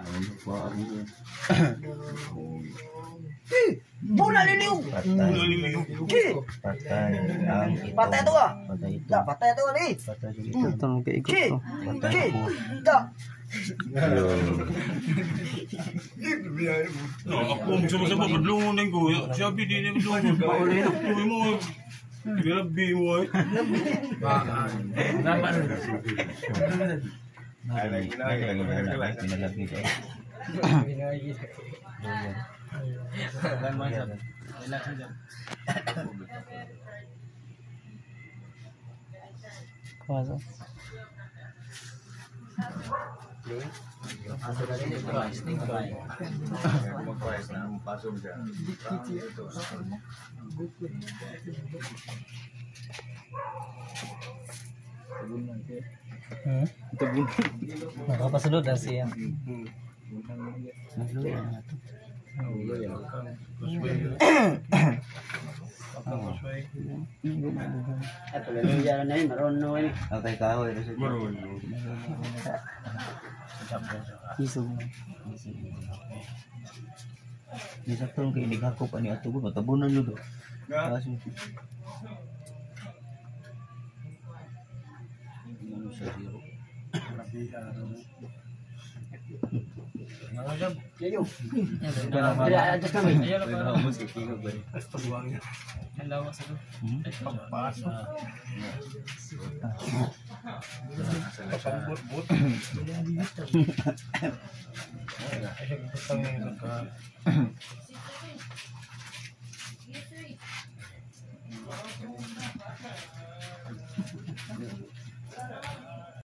Bola liliw. Patay itu ah. Tak patay itu ni. Ito nung kaikot ko. Tak. No, ako sama-sama berlungan ko. Sabi din ni berlungan. Tuloy mo. Grabe mo. Kuasa. Itu bunuh. Nakapasunod na siya. Isog mo. Bisa tolong ke ini aku pani atuh gua tabunan lu do. Langsung.